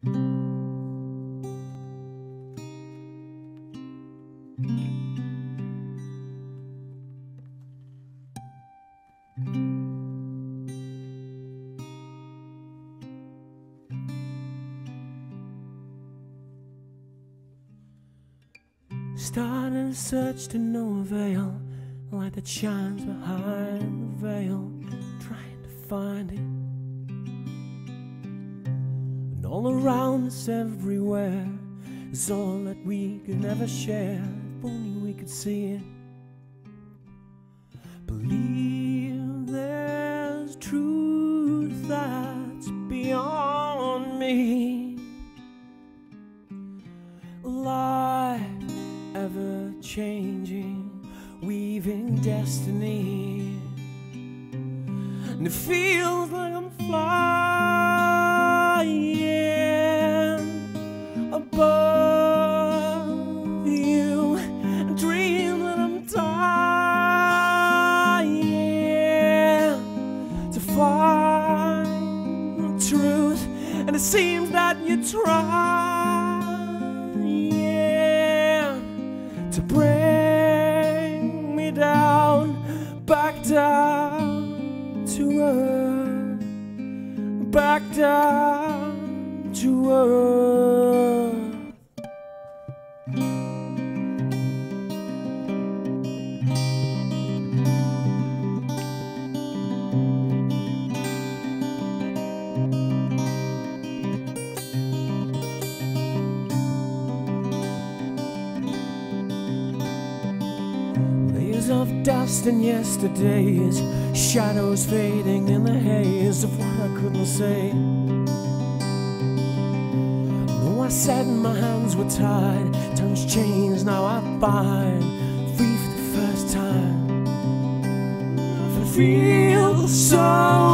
Started a search to no avail, light that shines behind the veil, trying to find it. And all around us everywhere is all that we could never share. If only we could see it. Believe there's truth that's beyond me. Life ever changing, weaving destiny, and it feels like I'm flying above you, and dream that I'm dying to find the truth, and it seems that you try to bring me down, back down to earth, back down to earth. Of dust and yesterday's shadows fading in the haze of what I couldn't say. Though I said my hands were tied, time's changed, now I find free for the first time. I feel so